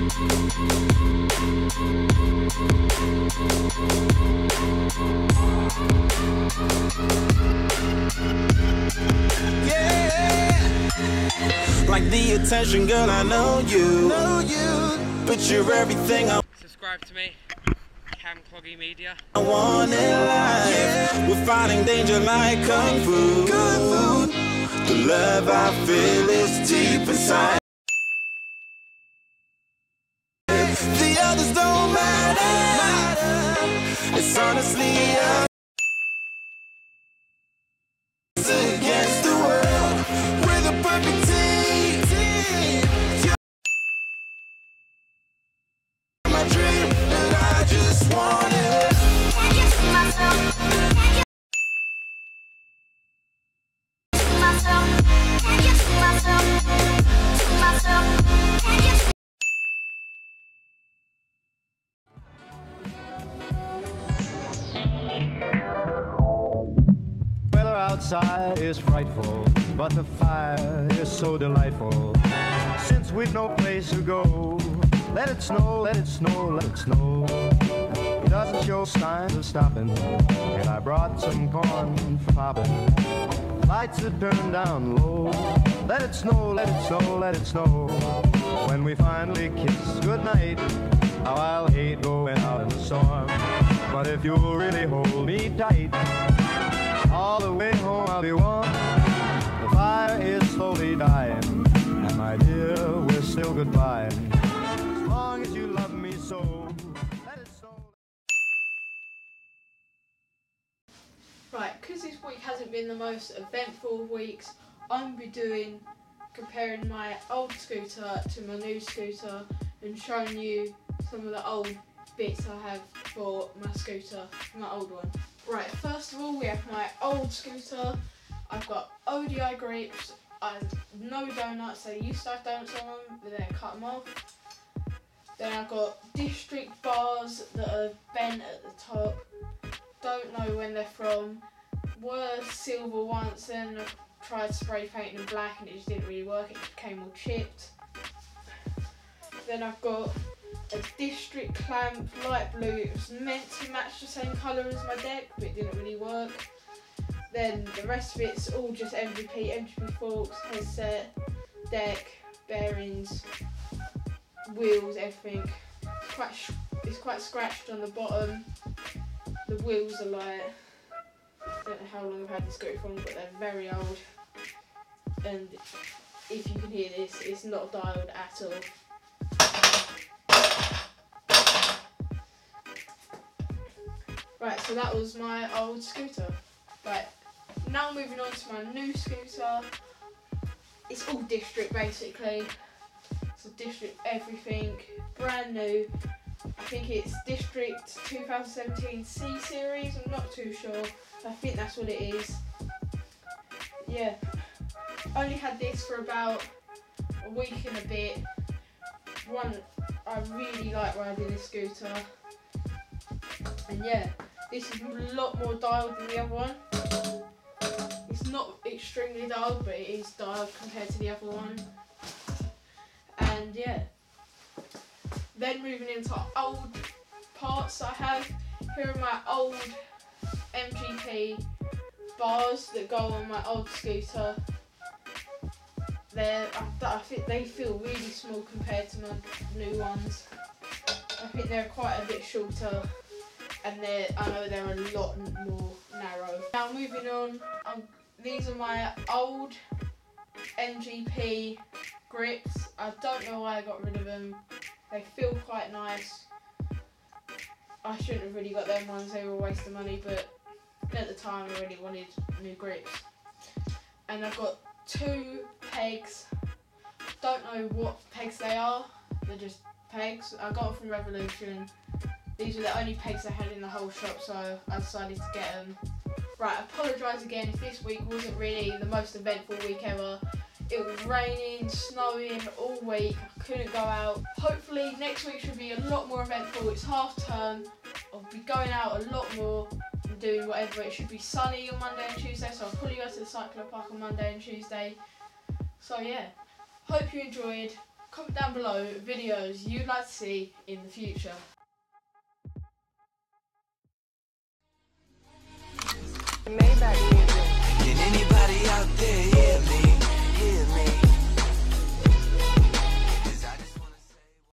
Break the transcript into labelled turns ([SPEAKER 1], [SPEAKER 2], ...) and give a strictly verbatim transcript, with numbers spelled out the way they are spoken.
[SPEAKER 1] Like the attention, girl, I know you. Know you. But you're everything I
[SPEAKER 2] subscribe to me, Cam Cloggy Media.
[SPEAKER 1] I want in life. Yeah. We're fighting danger like kung fu. Kung fu. The love I feel is deep inside. The others don't matter. It's honestly us against the world. We're the perfect team. You're my dream, and I just want it. Can you see myself? Can you see myself? Can you see myself? See myself? Can you see?
[SPEAKER 3] Weather outside is frightful, but the fire is so delightful. Since we've no place to go, let it snow, let it snow, let it snow. It doesn't show signs of stopping, and I brought some corn for popping. Lights are turned down low. Let it snow, let it snow, let it snow. When we finally kiss goodnight, how I'll hate going out in the storm. But if you'll really hold me tight, all the way home I'll be warm. The fire is slowly dying, and my dear, we're still goodbye. As long as you love me so, let it snow.
[SPEAKER 4] Right, because this week hasn't been the most eventful of weeks, I'm going to be doing, comparing my old scooter to my new scooter and showing you some of the old bits I have for my scooter, my old one. Right, first of all we have my old scooter. I've got O D I grips, I have no donuts. They used to have donuts on them, but then I cut them off. Then I've got district bars that are bent at the top. Don't know when they're from. Were silver once, then I tried spray painting them black and it just didn't really work, it became all chipped. Then I've got a district clamp, light blue. It was meant to match the same colour as my deck, but it didn't really work. Then the rest of it's all just M G P, M G P forks, headset, deck, bearings, wheels, everything. It's quite, sh it's quite scratched on the bottom. The wheels are like, I don't know how long I've had this scooter from, but they're very old. And if you can hear this, it's not dialed at all. Right, so that was my old scooter. Right, now moving on to my new scooter. It's all district basically. So district everything, brand new. I think it's District twenty seventeen C series, I'm not too sure. I think that's what it is. Yeah, only had this for about a week and a bit. One, I really like riding this scooter. And yeah, this is a lot more dialed than the other one. It's not extremely dialed, but it is dialed compared to the other one. And yeah. Then moving into old parts I have, here are my old M G P bars that go on my old scooter. They're, I, I think they feel really small compared to my new ones. I think they're quite a bit shorter, and they're, I know they're a lot more narrow. Now moving on, um, these are my old M G P grips. I don't know why I got rid of them. They feel quite nice. I shouldn't have really got them ones, they were a waste of money, but at the time I really wanted new grips. And I've got two pegs. Don't know what pegs they are, they're just pegs. I got them from Revolution. These were the only pegs I had in the whole shop, so I decided to get them. Right, I apologise again if this week wasn't really the most eventful week ever. It was raining, snowing all week, I couldn't go out. Hopefully next week should be a lot more eventful. It's half term, I'll be going out a lot more and doing whatever. It should be sunny on Monday and Tuesday, so I'll probably go to the cyclo park on Monday and Tuesday. So yeah, hope you enjoyed. comment down below videos you'd like to see in the future.